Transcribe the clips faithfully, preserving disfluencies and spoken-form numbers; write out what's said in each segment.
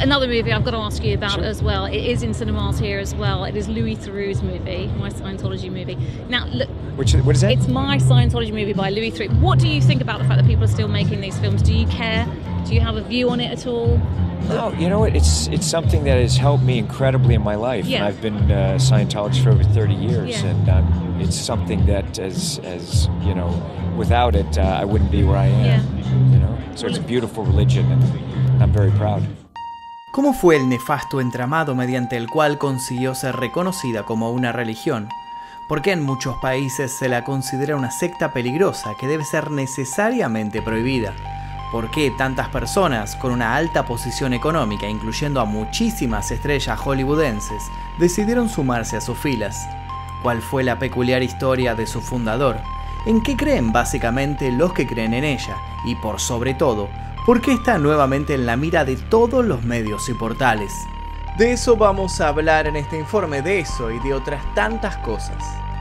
another movie I've got to ask you about sure. as well. It is in cinemas here as well. It is Louis Theroux's movie, my Scientology movie. Now, look, which what is it? It's My Scientology Movie by Louis Theroux. What do you think about the fact that people are still making these films? Do you care? Do you have a view on it at all? No, you know what? It's it's something that has helped me incredibly in my life. Yeah. And I've been a uh, Scientologist for over thirty years, yeah. and um, it's something that, as as you know, without it, uh, I wouldn't be where I am. Yeah. You know, so it's a beautiful religion, and I'm very proud. ¿Cómo fue el nefasto entramado mediante el cual consiguió ser reconocida como una religión? ¿Por qué en muchos países se la considera una secta peligrosa que debe ser necesariamente prohibida? ¿Por qué tantas personas con una alta posición económica, incluyendo a muchísimas estrellas hollywoodenses, decidieron sumarse a sus filas? ¿Cuál fue la peculiar historia de su fundador? ¿En qué creen básicamente los que creen en ella? Y por sobre todo, ¿por qué está nuevamente en la mira de todos los medios y portales? De eso vamos a hablar en este informe, de eso y de otras tantas cosas.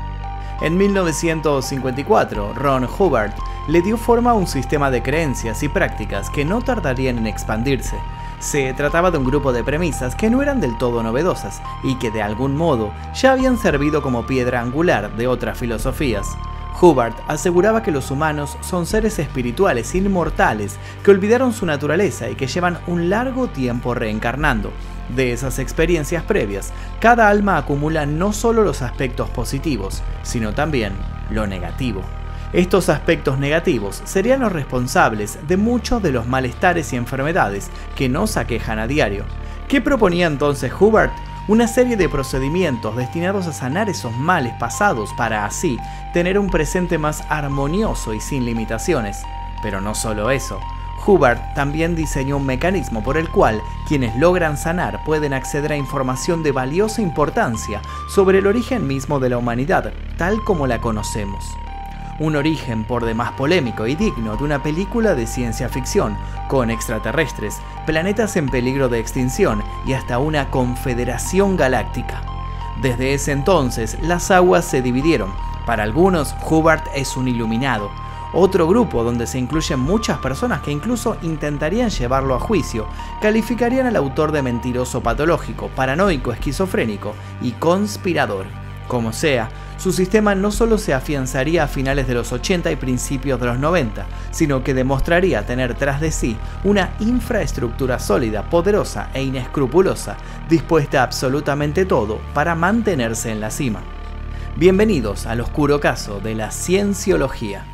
En mil novecientos cincuenta y cuatro, Ron Hubbard le dio forma a un sistema de creencias y prácticas que no tardarían en expandirse. Se trataba de un grupo de premisas que no eran del todo novedosas y que de algún modo ya habían servido como piedra angular de otras filosofías. Hubbard aseguraba que los humanos son seres espirituales inmortales que olvidaron su naturaleza y que llevan un largo tiempo reencarnando. De esas experiencias previas, cada alma acumula no solo los aspectos positivos, sino también lo negativo. Estos aspectos negativos serían los responsables de muchos de los malestares y enfermedades que nos aquejan a diario. ¿Qué proponía entonces Hubbard? Una serie de procedimientos destinados a sanar esos males pasados para así tener un presente más armonioso y sin limitaciones. Pero no solo eso. Hubbard también diseñó un mecanismo por el cual quienes logran sanar pueden acceder a información de valiosa importancia sobre el origen mismo de la humanidad, tal como la conocemos. Un origen por demás polémico y digno de una película de ciencia ficción, con extraterrestres, planetas en peligro de extinción y hasta una confederación galáctica. Desde ese entonces, las aguas se dividieron. Para algunos, Hubbard es un iluminado. Otro grupo, donde se incluyen muchas personas que incluso intentarían llevarlo a juicio, calificarían al autor de mentiroso patológico, paranoico, esquizofrénico y conspirador. Como sea, su sistema no solo se afianzaría a finales de los ochenta y principios de los noventa, sino que demostraría tener tras de sí una infraestructura sólida, poderosa e inescrupulosa, dispuesta a absolutamente todo para mantenerse en la cima. Bienvenidos al oscuro caso de la cienciología.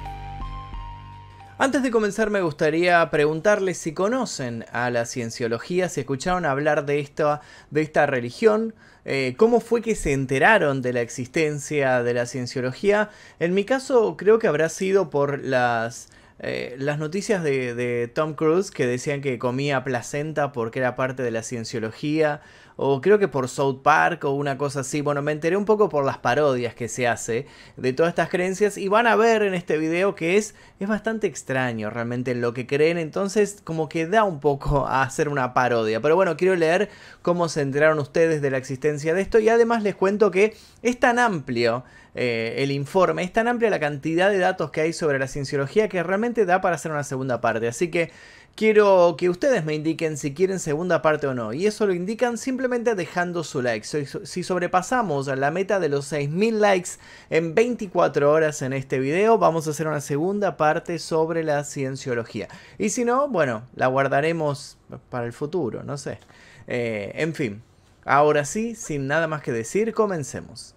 Antes de comenzar me gustaría preguntarles si conocen a la cienciología, si escucharon hablar de esta, de esta religión, eh, cómo fue que se enteraron de la existencia de la cienciología. En mi caso creo que habrá sido por las, eh, las noticias de, de Tom Cruise que decían que comía placenta porque era parte de la cienciología. O creo que por South Park o una cosa así. Bueno, me enteré un poco por las parodias que se hace de todas estas creencias. Y van a ver en este video que es, es bastante extraño realmente lo que creen. Entonces como que da un poco a hacer una parodia. Pero bueno, quiero leer cómo se enteraron ustedes de la existencia de esto. Y además les cuento que es tan amplio eh, el informe. Es tan amplia la cantidad de datos que hay sobre la cienciología que realmente da para hacer una segunda parte. Así que quiero que ustedes me indiquen si quieren segunda parte o no. Y eso lo indican simplemente dejando su like. Si sobrepasamos la meta de los seis mil likes en veinticuatro horas en este video, vamos a hacer una segunda parte sobre la cienciología. Y si no, bueno, la guardaremos para el futuro, no sé. Eh, en fin, ahora sí, sin nada más que decir, comencemos.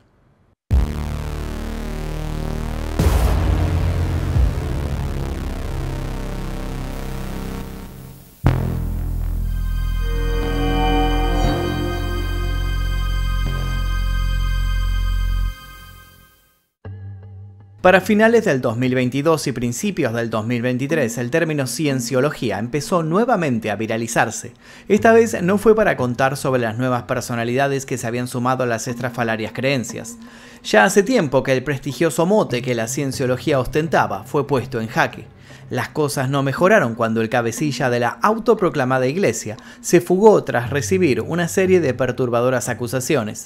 Para finales del dos mil veintidós y principios del dos mil veintitrés, el término cienciología empezó nuevamente a viralizarse. Esta vez no fue para contar sobre las nuevas personalidades que se habían sumado a las estrafalarias creencias. Ya hace tiempo que el prestigioso mote que la cienciología ostentaba fue puesto en jaque. Las cosas no mejoraron cuando el cabecilla de la autoproclamada iglesia se fugó tras recibir una serie de perturbadoras acusaciones.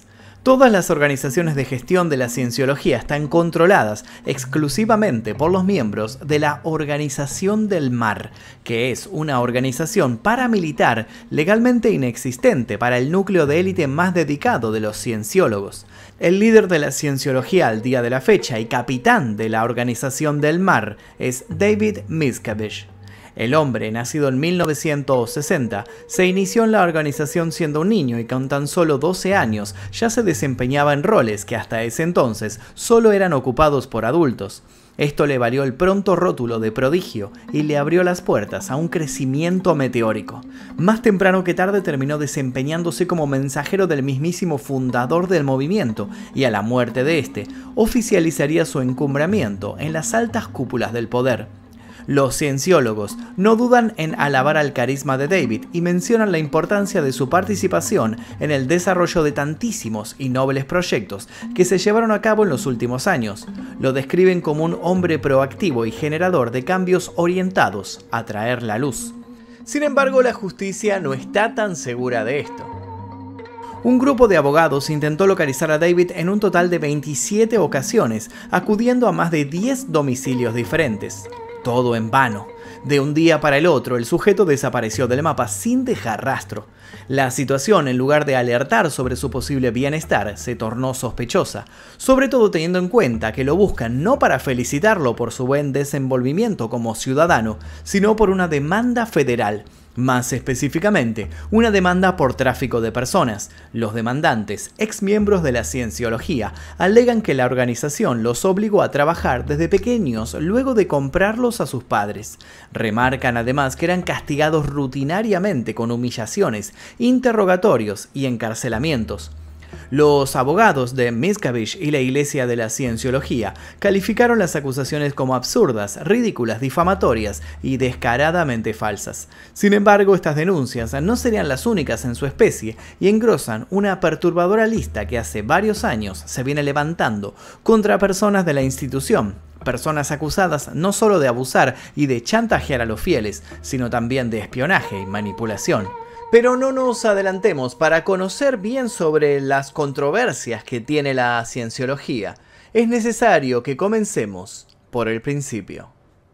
Todas las organizaciones de gestión de la cienciología están controladas exclusivamente por los miembros de la Organización del Mar, que es una organización paramilitar legalmente inexistente para el núcleo de élite más dedicado de los cienciólogos. El líder de la cienciología al día de la fecha y capitán de la Organización del Mar es David Miscavige. El hombre, nacido en mil novecientos sesenta, se inició en la organización siendo un niño y con tan solo doce años ya se desempeñaba en roles que hasta ese entonces solo eran ocupados por adultos. Esto le valió el pronto rótulo de prodigio y le abrió las puertas a un crecimiento meteórico. Más temprano que tarde terminó desempeñándose como mensajero del mismísimo fundador del movimiento y a la muerte de este oficializaría su encumbramiento en las altas cúpulas del poder. Los cienciólogos no dudan en alabar al carisma de David y mencionan la importancia de su participación en el desarrollo de tantísimos y nobles proyectos que se llevaron a cabo en los últimos años. Lo describen como un hombre proactivo y generador de cambios orientados a traer la luz. Sin embargo, la justicia no está tan segura de esto. Un grupo de abogados intentó localizar a David en un total de veintisiete ocasiones, acudiendo a más de diez domicilios diferentes. Todo en vano. De un día para el otro, el sujeto desapareció del mapa sin dejar rastro. La situación, en lugar de alertar sobre su posible bienestar, se tornó sospechosa, sobre todo teniendo en cuenta que lo buscan no para felicitarlo por su buen desenvolvimiento como ciudadano, sino por una demanda federal. Más específicamente, una demanda por tráfico de personas. Los demandantes, ex miembros de la cienciología, alegan que la organización los obligó a trabajar desde pequeños luego de comprarlos a sus padres. Remarcan además que eran castigados rutinariamente con humillaciones, interrogatorios y encarcelamientos. Los abogados de Miscavige y la Iglesia de la Cienciología calificaron las acusaciones como absurdas, ridículas, difamatorias y descaradamente falsas. Sin embargo, estas denuncias no serían las únicas en su especie y engrosan una perturbadora lista que hace varios años se viene levantando contra personas de la institución. Personas acusadas no solo de abusar y de chantajear a los fieles, sino también de espionaje y manipulación. Pero no nos adelantemos. Para conocer bien sobre las controversias que tiene la cienciología, es necesario que comencemos por el principio.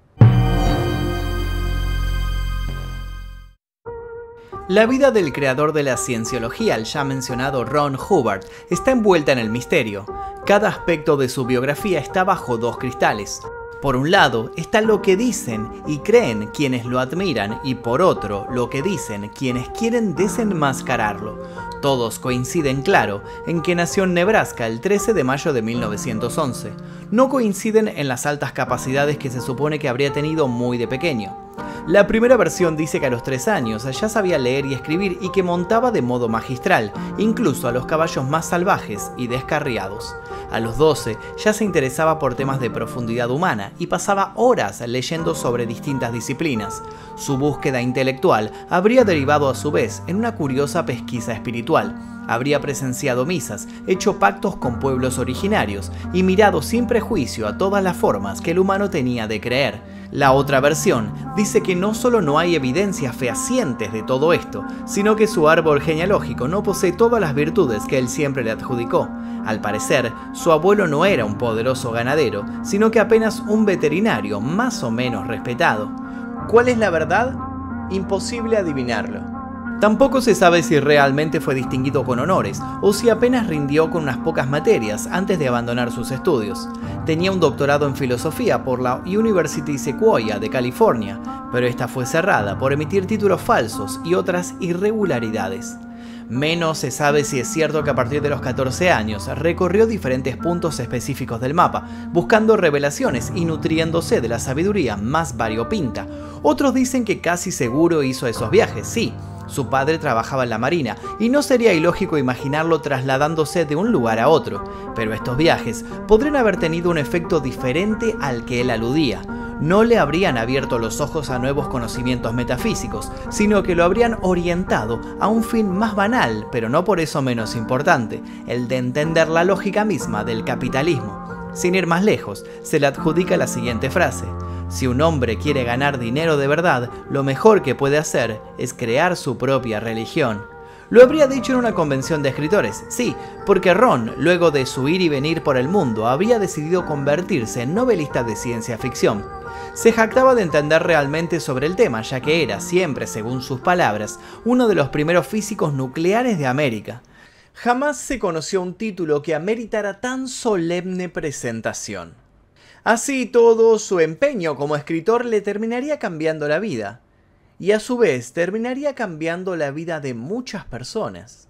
La vida del creador de la cienciología, el ya mencionado Ron Hubbard, está envuelta en el misterio. Cada aspecto de su biografía está bajo dos cristales. Por un lado está lo que dicen y creen quienes lo admiran y por otro lo que dicen quienes quieren desenmascararlo. Todos coinciden, claro, en que nació en Nebraska el trece de mayo de mil novecientos once. No coinciden en las altas capacidades que se supone que habría tenido muy de pequeño. La primera versión dice que a los tres años ya sabía leer y escribir y que montaba de modo magistral, incluso a los caballos más salvajes y descarriados. A los doce ya se interesaba por temas de profundidad humana y pasaba horas leyendo sobre distintas disciplinas. Su búsqueda intelectual habría derivado a su vez en una curiosa pesquisa espiritual. Habría presenciado misas, hecho pactos con pueblos originarios y mirado sin prejuicio a todas las formas que el humano tenía de creer. La otra versión dice que no solo no hay evidencias fehacientes de todo esto, sino que su árbol genealógico no posee todas las virtudes que él siempre le adjudicó. Al parecer, su abuelo no era un poderoso ganadero, sino que apenas un veterinario más o menos respetado. ¿Cuál es la verdad? Imposible adivinarlo. Tampoco se sabe si realmente fue distinguido con honores o si apenas rindió con unas pocas materias antes de abandonar sus estudios. Tenía un doctorado en filosofía por la University Sequoia de California, pero esta fue cerrada por emitir títulos falsos y otras irregularidades. Menos se sabe si es cierto que a partir de los catorce años recorrió diferentes puntos específicos del mapa, buscando revelaciones y nutriéndose de la sabiduría más variopinta. Otros dicen que casi seguro hizo esos viajes, sí. Su padre trabajaba en la marina y no sería ilógico imaginarlo trasladándose de un lugar a otro, pero estos viajes podrían haber tenido un efecto diferente al que él aludía. No le habrían abierto los ojos a nuevos conocimientos metafísicos, sino que lo habrían orientado a un fin más banal, pero no por eso menos importante, el de entender la lógica misma del capitalismo. Sin ir más lejos, se le adjudica la siguiente frase: si un hombre quiere ganar dinero de verdad, lo mejor que puede hacer es crear su propia religión. Lo habría dicho en una convención de escritores, sí, porque Ron, luego de su ir y venir por el mundo, había decidido convertirse en novelista de ciencia ficción. Se jactaba de entender realmente sobre el tema, ya que era, siempre según sus palabras, uno de los primeros físicos nucleares de América. Jamás se conoció un título que ameritara tan solemne presentación. Así todo, su empeño como escritor le terminaría cambiando la vida. Y a su vez terminaría cambiando la vida de muchas personas.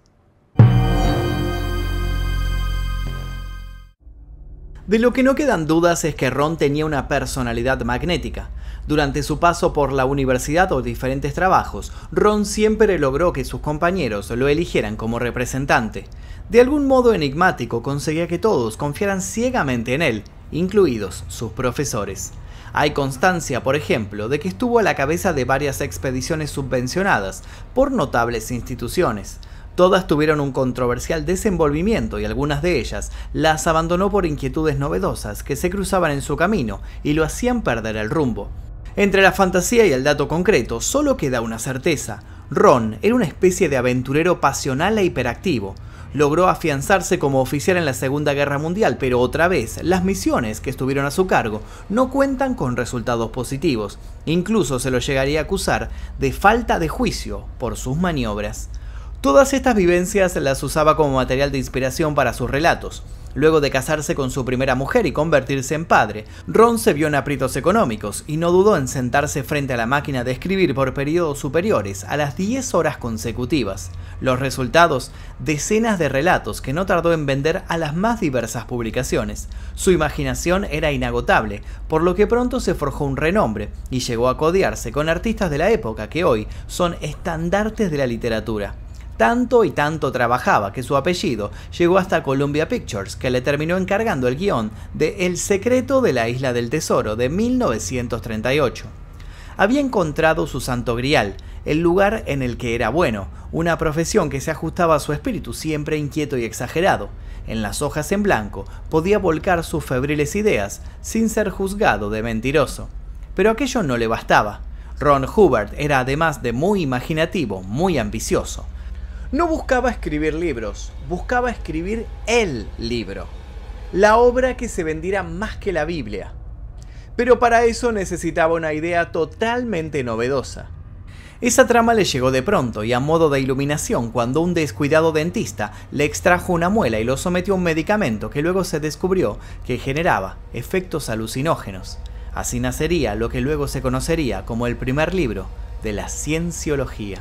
De lo que no quedan dudas es que Ron tenía una personalidad magnética. Durante su paso por la universidad o diferentes trabajos, Ron siempre logró que sus compañeros lo eligieran como representante. De algún modo enigmático conseguía que todos confiaran ciegamente en él, incluidos sus profesores. Hay constancia, por ejemplo, de que estuvo a la cabeza de varias expediciones subvencionadas por notables instituciones. Todas tuvieron un controversial desenvolvimiento y algunas de ellas las abandonó por inquietudes novedosas que se cruzaban en su camino y lo hacían perder el rumbo. Entre la fantasía y el dato concreto solo queda una certeza: Ron era una especie de aventurero pasional e hiperactivo. Logró afianzarse como oficial en la Segunda Guerra Mundial, pero otra vez, las misiones que estuvieron a su cargo no cuentan con resultados positivos. Incluso se lo llegaría a acusar de falta de juicio por sus maniobras. Todas estas vivencias las usaba como material de inspiración para sus relatos. Luego de casarse con su primera mujer y convertirse en padre, Ron se vio en aprietos económicos y no dudó en sentarse frente a la máquina de escribir por periodos superiores a las diez horas consecutivas. Los resultados, decenas de relatos que no tardó en vender a las más diversas publicaciones. Su imaginación era inagotable, por lo que pronto se forjó un renombre y llegó a codearse con artistas de la época que hoy son estandartes de la literatura. Tanto y tanto trabajaba que su apellido llegó hasta Columbia Pictures, que le terminó encargando el guión de El secreto de la isla del tesoro de mil novecientos treinta y ocho. Había encontrado su santo grial, el lugar en el que era bueno, una profesión que se ajustaba a su espíritu siempre inquieto y exagerado. En las hojas en blanco podía volcar sus febriles ideas sin ser juzgado de mentiroso. Pero aquello no le bastaba. Ron Hubbard era, además de muy imaginativo, muy ambicioso. No buscaba escribir libros, buscaba escribir el libro, la obra que se vendiera más que la Biblia. Pero para eso necesitaba una idea totalmente novedosa. Esa trama le llegó de pronto y a modo de iluminación cuando un descuidado dentista le extrajo una muela y lo sometió a un medicamento que luego se descubrió que generaba efectos alucinógenos. Así nacería lo que luego se conocería como el primer libro de la cienciología.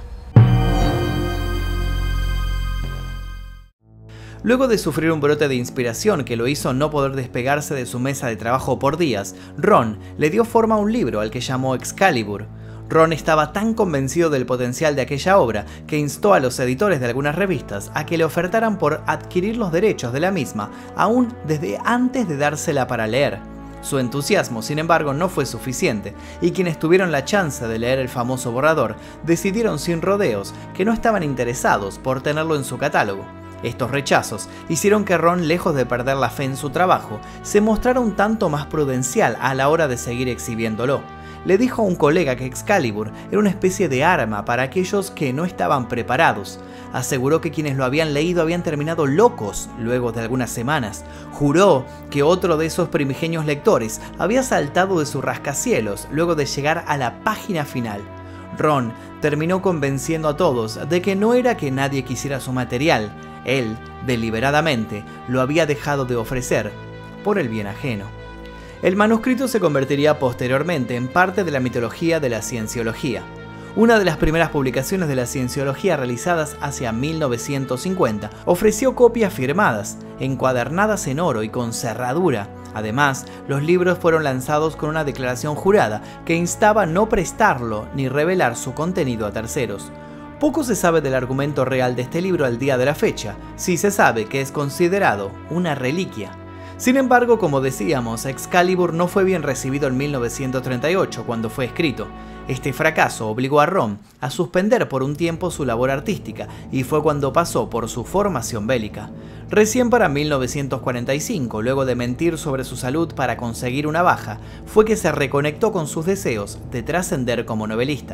Luego de sufrir un brote de inspiración que lo hizo no poder despegarse de su mesa de trabajo por días, Ron le dio forma a un libro al que llamó Excalibur. Ron estaba tan convencido del potencial de aquella obra que instó a los editores de algunas revistas a que le ofertaran por adquirir los derechos de la misma, aún desde antes de dársela para leer. Su entusiasmo, sin embargo, no fue suficiente, y quienes tuvieron la chance de leer el famoso borrador decidieron sin rodeos que no estaban interesados por tenerlo en su catálogo. Estos rechazos hicieron que Ron, lejos de perder la fe en su trabajo, se mostrara un tanto más prudencial a la hora de seguir exhibiéndolo. Le dijo a un colega que Excalibur era una especie de arma para aquellos que no estaban preparados. Aseguró que quienes lo habían leído habían terminado locos luego de algunas semanas. Juró que otro de esos primigenios lectores había saltado de sus rascacielos luego de llegar a la página final. Ron terminó convenciendo a todos de que no era que nadie quisiera su material. Él, deliberadamente, lo había dejado de ofrecer por el bien ajeno. El manuscrito se convertiría posteriormente en parte de la mitología de la cienciología. Una de las primeras publicaciones de la cienciología realizadas hacia mil novecientos cincuenta ofreció copias firmadas, encuadernadas en oro y con cerradura. Además, los libros fueron lanzados con una declaración jurada que instaba a no prestarlo ni revelar su contenido a terceros. Poco se sabe del argumento real de este libro al día de la fecha, sí se sabe que es considerado una reliquia. Sin embargo, como decíamos, Excalibur no fue bien recibido en mil novecientos treinta y ocho cuando fue escrito. Este fracaso obligó a Ron a suspender por un tiempo su labor artística y fue cuando pasó por su formación bélica. Recién para mil novecientos cuarenta y cinco, luego de mentir sobre su salud para conseguir una baja, fue que se reconectó con sus deseos de trascender como novelista.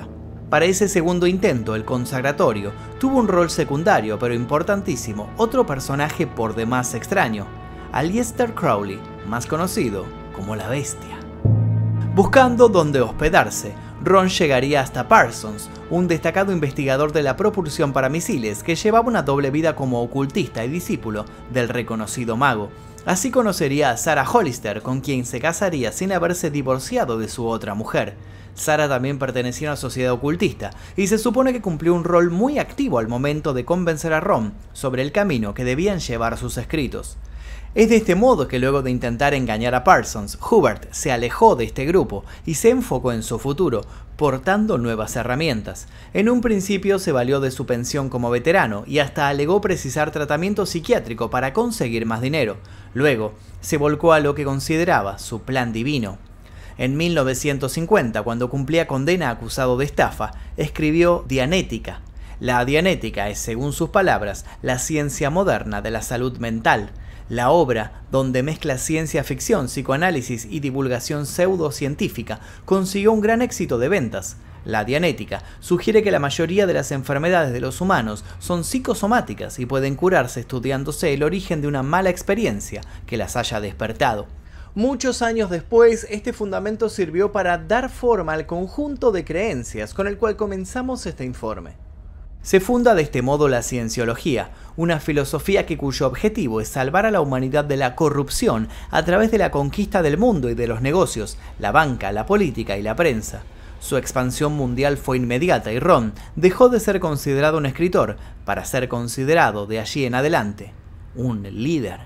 Para ese segundo intento, el consagratorio, tuvo un rol secundario pero importantísimo, otro personaje por demás extraño, Aleister Crowley, más conocido como la Bestia. Buscando dónde hospedarse, Ron llegaría hasta Parsons, un destacado investigador de la propulsión para misiles que llevaba una doble vida como ocultista y discípulo del reconocido mago. Así conocería a Sarah Hollister, con quien se casaría sin haberse divorciado de su otra mujer. Sarah también pertenecía a una sociedad ocultista, y se supone que cumplió un rol muy activo al momento de convencer a Ron sobre el camino que debían llevar sus escritos. Es de este modo que luego de intentar engañar a Parsons, Hubbard se alejó de este grupo y se enfocó en su futuro, portando nuevas herramientas. En un principio se valió de su pensión como veterano y hasta alegó precisar tratamiento psiquiátrico para conseguir más dinero. Luego, se volcó a lo que consideraba su plan divino. En mil novecientos cincuenta, cuando cumplía condena acusado de estafa, escribió Dianética. La dianética es, según sus palabras, la ciencia moderna de la salud mental. La obra, donde mezcla ciencia ficción, psicoanálisis y divulgación pseudocientífica, consiguió un gran éxito de ventas. La Dianética sugiere que la mayoría de las enfermedades de los humanos son psicosomáticas y pueden curarse estudiándose el origen de una mala experiencia que las haya despertado. Muchos años después, este fundamento sirvió para dar forma al conjunto de creencias con el cual comenzamos este informe. Se funda de este modo la cienciología, una filosofía que cuyo objetivo es salvar a la humanidad de la corrupción a través de la conquista del mundo y de los negocios, la banca, la política y la prensa. Su expansión mundial fue inmediata y Ron dejó de ser considerado un escritor para ser considerado de allí en adelante un líder.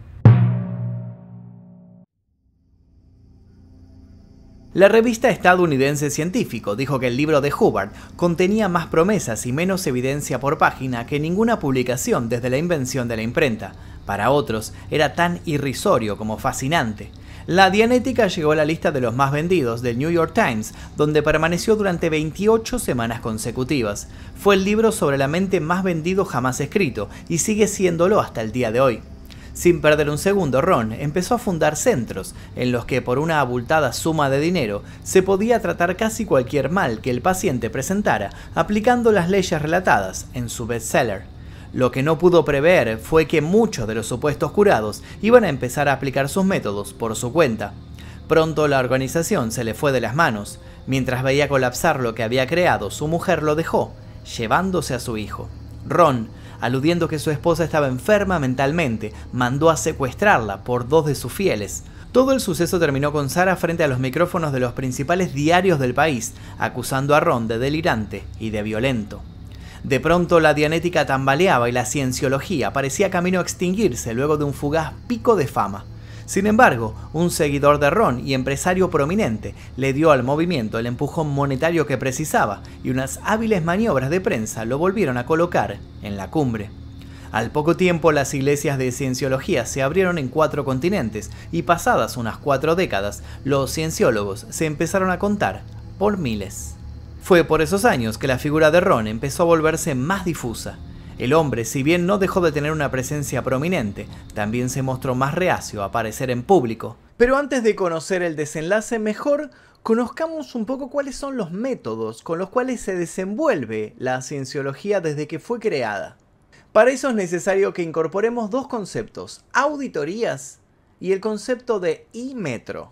La revista estadounidense Científico dijo que el libro de Hubbard contenía más promesas y menos evidencia por página que ninguna publicación desde la invención de la imprenta. Para otros, era tan irrisorio como fascinante. La Dianética llegó a la lista de los más vendidos del New York Times, donde permaneció durante veintiocho semanas consecutivas. Fue el libro sobre la mente más vendido jamás escrito, y sigue siéndolo hasta el día de hoy. Sin perder un segundo, Ron empezó a fundar centros, en los que por una abultada suma de dinero se podía tratar casi cualquier mal que el paciente presentara, aplicando las leyes relatadas en su bestseller. Lo que no pudo prever fue que muchos de los supuestos curados iban a empezar a aplicar sus métodos por su cuenta. Pronto la organización se le fue de las manos. Mientras veía colapsar lo que había creado, su mujer lo dejó, llevándose a su hijo. Ron, aludiendo que su esposa estaba enferma mentalmente, mandó a secuestrarla por dos de sus fieles. Todo el suceso terminó con Sarah frente a los micrófonos de los principales diarios del país, acusando a Ron de delirante y de violento. De pronto la Dianética tambaleaba y la cienciología parecía camino a extinguirse luego de un fugaz pico de fama. Sin embargo, un seguidor de Ron y empresario prominente le dio al movimiento el empujón monetario que precisaba y unas hábiles maniobras de prensa lo volvieron a colocar en la cumbre. Al poco tiempo las iglesias de cienciología se abrieron en cuatro continentes y pasadas unas cuatro décadas, los cienciólogos se empezaron a contar por miles. Fue por esos años que la figura de Ron empezó a volverse más difusa. El hombre, si bien no dejó de tener una presencia prominente, también se mostró más reacio a aparecer en público. Pero antes de conocer el desenlace, mejor conozcamos un poco cuáles son los métodos con los cuales se desenvuelve la cienciología desde que fue creada. Para eso es necesario que incorporemos dos conceptos, auditorías y el concepto de I-metro.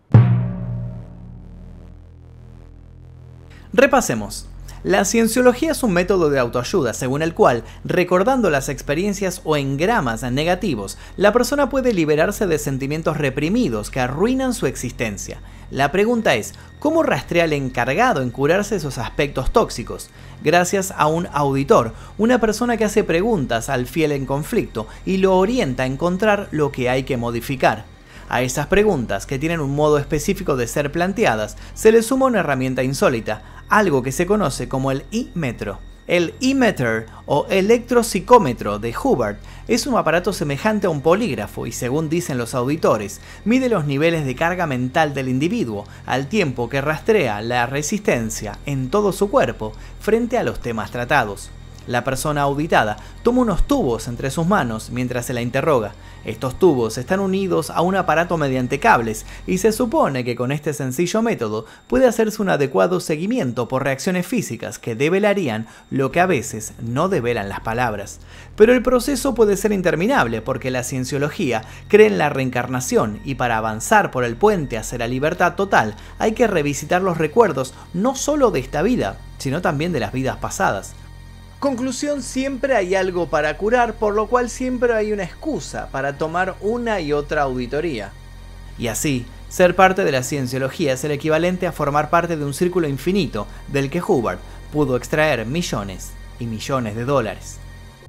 Repasemos. La cienciología es un método de autoayuda según el cual, recordando las experiencias o engramas negativos, la persona puede liberarse de sentimientos reprimidos que arruinan su existencia. La pregunta es, ¿cómo rastrea el encargado en curarse esos aspectos tóxicos? Gracias a un auditor, una persona que hace preguntas al fiel en conflicto y lo orienta a encontrar lo que hay que modificar. A esas preguntas, que tienen un modo específico de ser planteadas, se le suma una herramienta insólita, algo que se conoce como el I-metro. El I-meter o electropsicómetro de Hubbard es un aparato semejante a un polígrafo y, según dicen los auditores, mide los niveles de carga mental del individuo al tiempo que rastrea la resistencia en todo su cuerpo frente a los temas tratados. La persona auditada toma unos tubos entre sus manos mientras se la interroga. Estos tubos están unidos a un aparato mediante cables y se supone que con este sencillo método puede hacerse un adecuado seguimiento por reacciones físicas que develarían lo que a veces no develan las palabras. Pero el proceso puede ser interminable porque la cienciología cree en la reencarnación y para avanzar por el puente hacia la libertad total hay que revisitar los recuerdos no solo de esta vida, sino también de las vidas pasadas. Conclusión: siempre hay algo para curar, por lo cual siempre hay una excusa para tomar una y otra auditoría. Y así, ser parte de la cienciología es el equivalente a formar parte de un círculo infinito del que Hubbard pudo extraer millones y millones de dólares.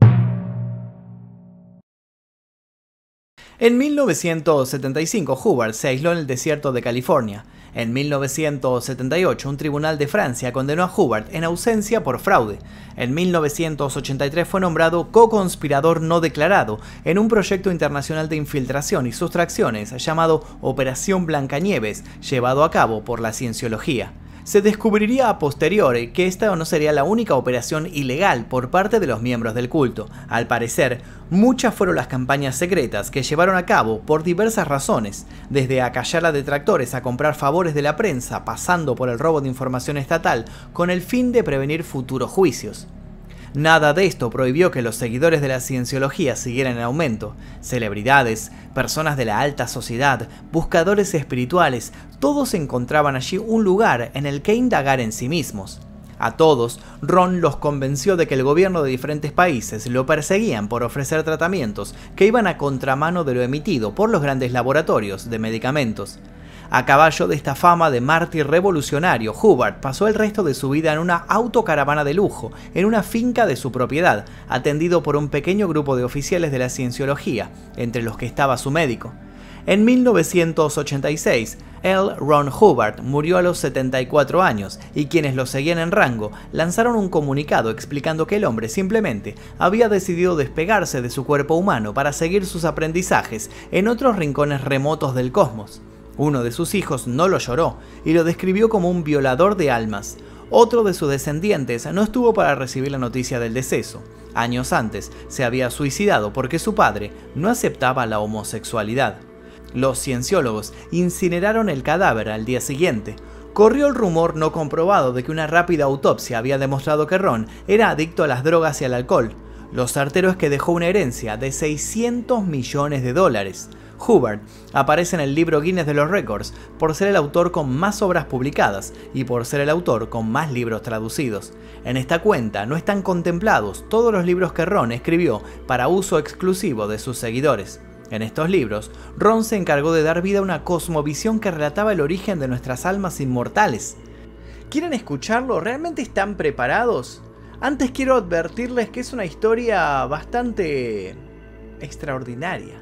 En mil novecientos setenta y cinco, Hubbard se aisló en el desierto de California. En mil novecientos setenta y ocho, un tribunal de Francia condenó a Hubbard en ausencia por fraude. En mil novecientos ochenta y tres fue nombrado co-conspirador no declarado en un proyecto internacional de infiltración y sustracciones llamado Operación Blancanieves, llevado a cabo por la cienciología. Se descubriría a posteriori que esta no sería la única operación ilegal por parte de los miembros del culto. Al parecer, muchas fueron las campañas secretas que llevaron a cabo por diversas razones, desde acallar a detractores a comprar favores de la prensa, pasando por el robo de información estatal, con el fin de prevenir futuros juicios. Nada de esto prohibió que los seguidores de la cienciología siguieran en aumento. Celebridades, personas de la alta sociedad, buscadores espirituales, todos encontraban allí un lugar en el que indagar en sí mismos. A todos, Ron los convenció de que el gobierno de diferentes países lo perseguían por ofrecer tratamientos que iban a contramano de lo emitido por los grandes laboratorios de medicamentos. A caballo de esta fama de mártir revolucionario, Hubbard pasó el resto de su vida en una autocaravana de lujo, en una finca de su propiedad, atendido por un pequeño grupo de oficiales de la cienciología, entre los que estaba su médico. En mil novecientos ochenta y seis, L. Ron Hubbard murió a los setenta y cuatro años, y quienes lo seguían en rango lanzaron un comunicado explicando que el hombre simplemente había decidido despegarse de su cuerpo humano para seguir sus aprendizajes en otros rincones remotos del cosmos. Uno de sus hijos no lo lloró y lo describió como un violador de almas. Otro de sus descendientes no estuvo para recibir la noticia del deceso. Años antes se había suicidado porque su padre no aceptaba la homosexualidad. Los cienciólogos incineraron el cadáver al día siguiente. Corrió el rumor no comprobado de que una rápida autopsia había demostrado que Ron era adicto a las drogas y al alcohol. Lo certero es que dejó una herencia de seiscientos millones de dólares. Hubbard aparece en el libro Guinness de los Récords por ser el autor con más obras publicadas y por ser el autor con más libros traducidos. En esta cuenta no están contemplados todos los libros que Ron escribió para uso exclusivo de sus seguidores. En estos libros, Ron se encargó de dar vida a una cosmovisión que relataba el origen de nuestras almas inmortales. ¿Quieren escucharlo? ¿Realmente están preparados? Antes quiero advertirles que es una historia bastante extraordinaria.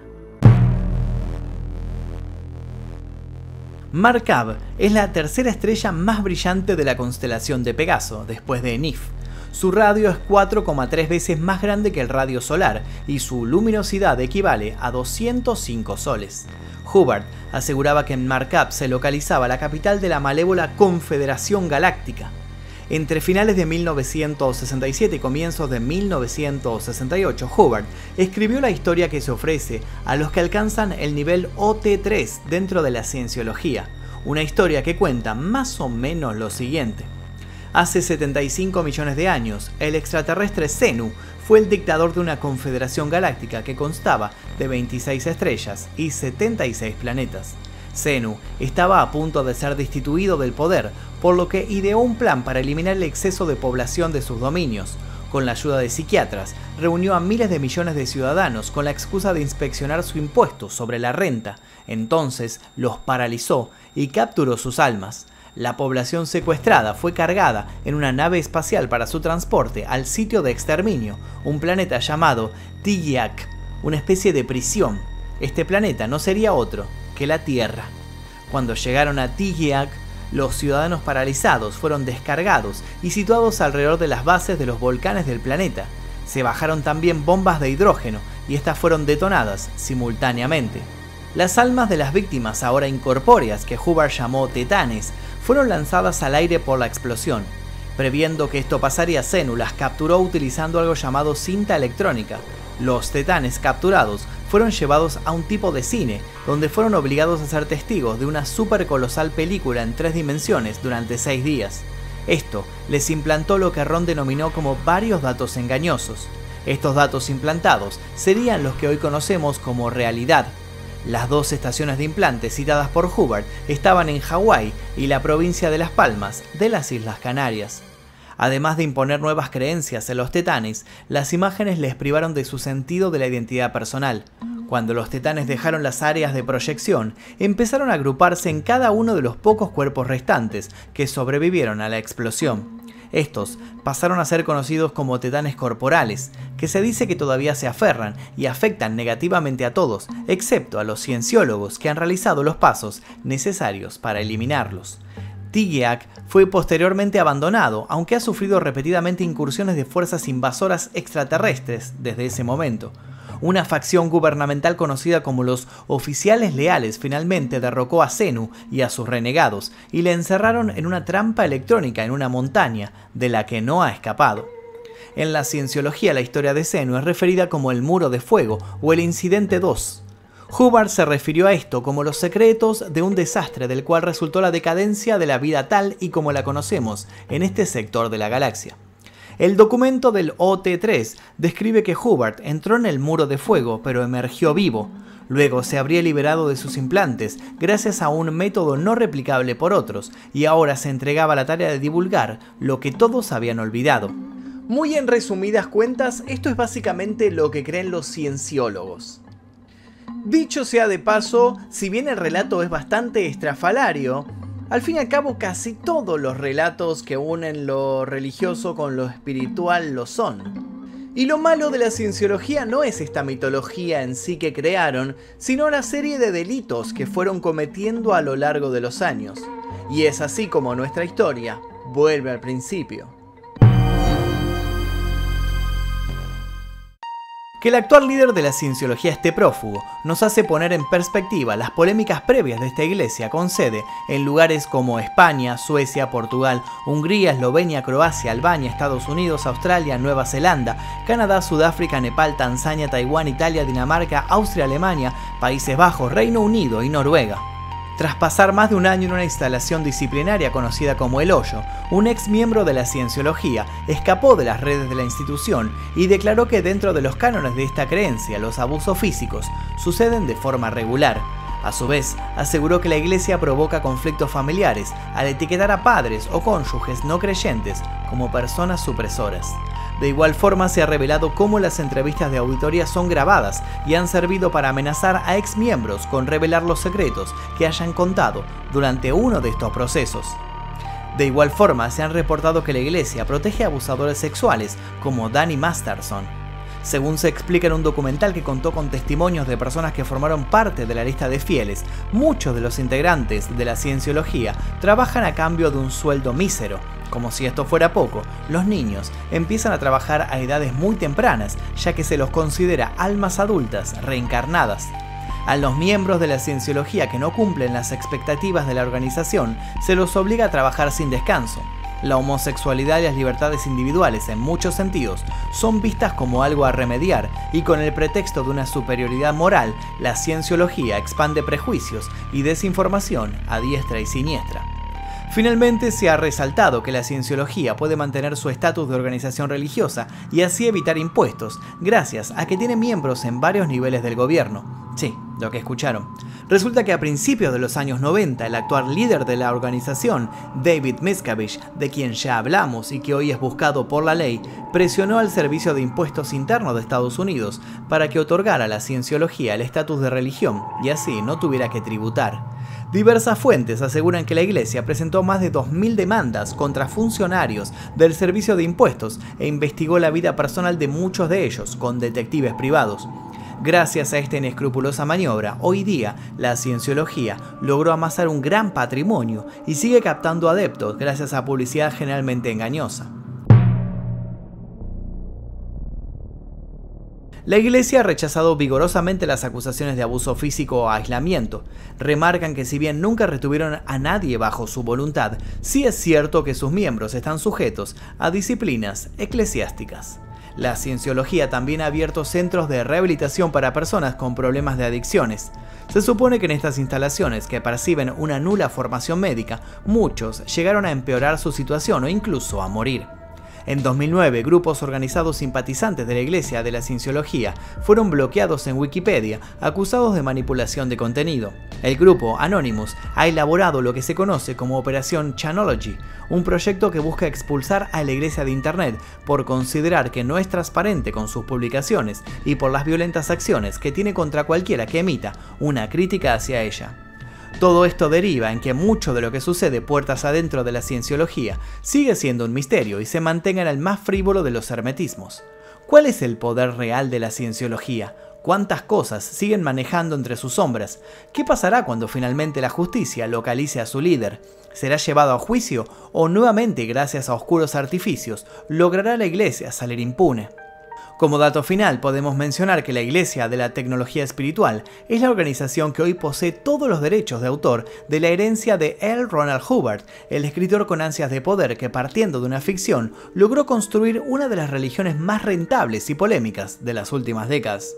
Markab es la tercera estrella más brillante de la constelación de Pegaso, después de Nif. Su radio es cuatro coma tres veces más grande que el radio solar y su luminosidad equivale a doscientos cinco soles. Hubbard aseguraba que en Markab se localizaba la capital de la malévola Confederación Galáctica. Entre finales de mil novecientos sesenta y siete y comienzos de mil novecientos sesenta y ocho, Hubbard escribió la historia que se ofrece a los que alcanzan el nivel O T tres dentro de la cienciología, una historia que cuenta más o menos lo siguiente. Hace setenta y cinco millones de años, el extraterrestre Xenu fue el dictador de una confederación galáctica que constaba de veintiséis estrellas y setenta y seis planetas. Xenu estaba a punto de ser destituido del poder, por lo que ideó un plan para eliminar el exceso de población de sus dominios. Con la ayuda de psiquiatras, reunió a miles de millones de ciudadanos con la excusa de inspeccionar su impuesto sobre la renta. Entonces los paralizó y capturó sus almas. La población secuestrada fue cargada en una nave espacial para su transporte al sitio de exterminio, un planeta llamado Tigiak, una especie de prisión. Este planeta no sería otro que la Tierra. Cuando llegaron a Tigiak, los ciudadanos paralizados fueron descargados y situados alrededor de las bases de los volcanes del planeta. Se bajaron también bombas de hidrógeno y estas fueron detonadas simultáneamente. Las almas de las víctimas ahora incorpóreas, que Hubbard llamó tetanes, fueron lanzadas al aire por la explosión. Previendo que esto pasaría, Xenu las capturó utilizando algo llamado cinta electrónica. Los tetanes capturados fueron llevados a un tipo de cine, donde fueron obligados a ser testigos de una super colosal película en tres dimensiones durante seis días. Esto les implantó lo que Ron denominó como varios datos engañosos. Estos datos implantados serían los que hoy conocemos como realidad. Las dos estaciones de implante citadas por Hubbard estaban en Hawái y la provincia de Las Palmas, de las Islas Canarias. Además de imponer nuevas creencias en los tetanes, las imágenes les privaron de su sentido de la identidad personal. Cuando los tetanes dejaron las áreas de proyección, empezaron a agruparse en cada uno de los pocos cuerpos restantes que sobrevivieron a la explosión. Estos pasaron a ser conocidos como tetanes corporales, que se dice que todavía se aferran y afectan negativamente a todos, excepto a los cienciólogos que han realizado los pasos necesarios para eliminarlos. Tigeak fue posteriormente abandonado, aunque ha sufrido repetidamente incursiones de fuerzas invasoras extraterrestres desde ese momento. Una facción gubernamental conocida como los Oficiales Leales finalmente derrocó a Xenu y a sus renegados y le encerraron en una trampa electrónica en una montaña, de la que no ha escapado. En la cienciología, la historia de Xenu es referida como el Muro de Fuego o el Incidente dos. Hubbard se refirió a esto como los secretos de un desastre del cual resultó la decadencia de la vida tal y como la conocemos en este sector de la galaxia. El documento del O T tres describe que Hubbard entró en el Muro de Fuego pero emergió vivo. Luego se habría liberado de sus implantes gracias a un método no replicable por otros y ahora se entregaba a la tarea de divulgar lo que todos habían olvidado. Muy en resumidas cuentas, esto es básicamente lo que creen los cienciólogos. Dicho sea de paso, si bien el relato es bastante estrafalario, al fin y al cabo casi todos los relatos que unen lo religioso con lo espiritual lo son. Y lo malo de la cienciología no es esta mitología en sí que crearon, sino la serie de delitos que fueron cometiendo a lo largo de los años. Y es así como nuestra historia vuelve al principio. Que el actual líder de la cienciología esté prófugo nos hace poner en perspectiva las polémicas previas de esta iglesia con sede en lugares como España, Suecia, Portugal, Hungría, Eslovenia, Croacia, Albania, Estados Unidos, Australia, Nueva Zelanda, Canadá, Sudáfrica, Nepal, Tanzania, Taiwán, Italia, Dinamarca, Austria, Alemania, Países Bajos, Reino Unido y Noruega. Tras pasar más de un año en una instalación disciplinaria conocida como El Hoyo, un ex miembro de la cienciología escapó de las redes de la institución y declaró que dentro de los cánones de esta creencia los abusos físicos suceden de forma regular. A su vez, aseguró que la iglesia provoca conflictos familiares al etiquetar a padres o cónyuges no creyentes como personas supresoras. De igual forma, se ha revelado cómo las entrevistas de auditoría son grabadas y han servido para amenazar a ex miembros con revelar los secretos que hayan contado durante uno de estos procesos. De igual forma, se han reportado que la iglesia protege a abusadores sexuales como Danny Masterson. Según se explica en un documental que contó con testimonios de personas que formaron parte de la lista de fieles, muchos de los integrantes de la cienciología trabajan a cambio de un sueldo mísero. Como si esto fuera poco, los niños empiezan a trabajar a edades muy tempranas, ya que se los considera almas adultas reencarnadas. A los miembros de la cienciología que no cumplen las expectativas de la organización, se los obliga a trabajar sin descanso. La homosexualidad y las libertades individuales, en muchos sentidos, son vistas como algo a remediar, y con el pretexto de una superioridad moral, la cienciología expande prejuicios y desinformación a diestra y siniestra. Finalmente, se ha resaltado que la cienciología puede mantener su estatus de organización religiosa y así evitar impuestos, gracias a que tiene miembros en varios niveles del gobierno. Sí, lo que escucharon. Resulta que a principios de los años noventa, el actual líder de la organización, David Miscavige, de quien ya hablamos y que hoy es buscado por la ley, presionó al Servicio de Impuestos Internos de Estados Unidos para que otorgara a la cienciología el estatus de religión y así no tuviera que tributar. Diversas fuentes aseguran que la iglesia presentó más de dos mil demandas contra funcionarios del Servicio de Impuestos e investigó la vida personal de muchos de ellos con detectives privados. Gracias a esta inescrupulosa maniobra, hoy día la cienciología logró amasar un gran patrimonio y sigue captando adeptos gracias a publicidad generalmente engañosa. La Iglesia ha rechazado vigorosamente las acusaciones de abuso físico o aislamiento. Remarcan que si bien nunca retuvieron a nadie bajo su voluntad, sí es cierto que sus miembros están sujetos a disciplinas eclesiásticas. La Cienciología también ha abierto centros de rehabilitación para personas con problemas de adicciones. Se supone que en estas instalaciones, que perciben una nula formación médica, muchos llegaron a empeorar su situación o incluso a morir. En dos mil nueve, grupos organizados simpatizantes de la Iglesia de la Cienciología fueron bloqueados en Wikipedia, acusados de manipulación de contenido. El grupo Anonymous ha elaborado lo que se conoce como Operación Chanology, un proyecto que busca expulsar a la Iglesia de Internet por considerar que no es transparente con sus publicaciones y por las violentas acciones que tiene contra cualquiera que emita una crítica hacia ella. Todo esto deriva en que mucho de lo que sucede puertas adentro de la Cienciología sigue siendo un misterio y se mantenga en el más frívolo de los hermetismos. ¿Cuál es el poder real de la Cienciología? ¿Cuántas cosas siguen manejando entre sus sombras? ¿Qué pasará cuando finalmente la justicia localice a su líder? ¿Será llevado a juicio o nuevamente, gracias a oscuros artificios, logrará la Iglesia salir impune? Como dato final, podemos mencionar que la Iglesia de la Tecnología Espiritual es la organización que hoy posee todos los derechos de autor de la herencia de L. Ronald Hubbard, el escritor con ansias de poder que, partiendo de una ficción, logró construir una de las religiones más rentables y polémicas de las últimas décadas.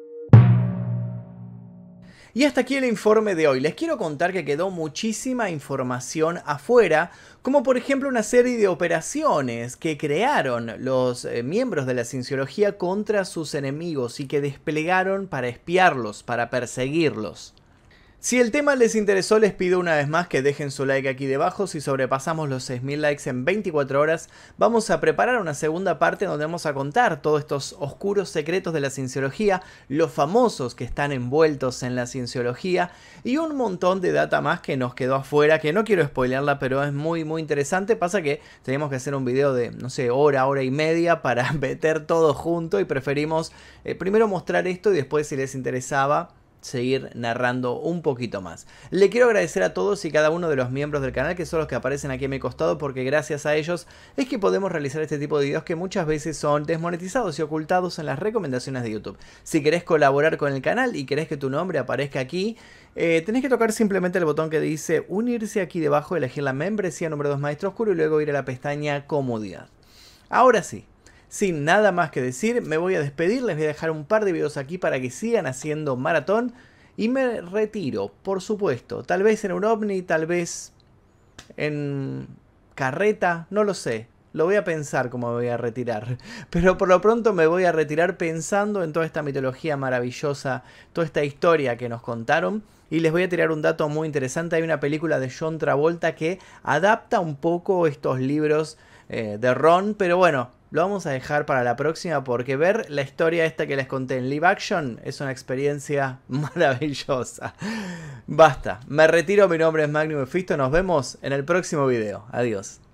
Y hasta aquí el informe de hoy. Les quiero contar que quedó muchísima información afuera, como por ejemplo una serie de operaciones que crearon los eh, miembros de la Cienciología contra sus enemigos y que desplegaron para espiarlos, para perseguirlos. Si el tema les interesó, les pido una vez más que dejen su like aquí debajo. Si sobrepasamos los seis mil likes en veinticuatro horas, vamos a preparar una segunda parte donde vamos a contar todos estos oscuros secretos de la Cienciología, los famosos que están envueltos en la Cienciología y un montón de data más que nos quedó afuera, que no quiero spoilearla, pero es muy muy interesante. Pasa que tenemos que hacer un video de, no sé, hora, hora y media para meter todo junto y preferimos eh, primero mostrar esto y después, si les interesaba, seguir narrando un poquito más. Le quiero agradecer a todos y cada uno de los miembros del canal, que son los que aparecen aquí a mi costado, porque gracias a ellos es que podemos realizar este tipo de videos que muchas veces son desmonetizados y ocultados en las recomendaciones de YouTube. Si querés colaborar con el canal y querés que tu nombre aparezca aquí, eh, tenés que tocar simplemente el botón que dice unirse aquí debajo, elegir la membresía número dos Maestro Oscuro y luego ir a la pestaña Comunidad. Ahora sí, sin nada más que decir, me voy a despedir, les voy a dejar un par de videos aquí para que sigan haciendo maratón y me retiro, por supuesto, tal vez en un ovni, tal vez en carreta, no lo sé, lo voy a pensar cómo me voy a retirar, pero por lo pronto me voy a retirar pensando en toda esta mitología maravillosa, toda esta historia que nos contaron. Y les voy a tirar un dato muy interesante, hay una película de John Travolta que adapta un poco estos libros eh, de Ron, pero bueno, lo vamos a dejar para la próxima porque ver la historia esta que les conté en live action es una experiencia maravillosa. Basta, me retiro, mi nombre es Magnum Mephisto, nos vemos en el próximo video. Adiós.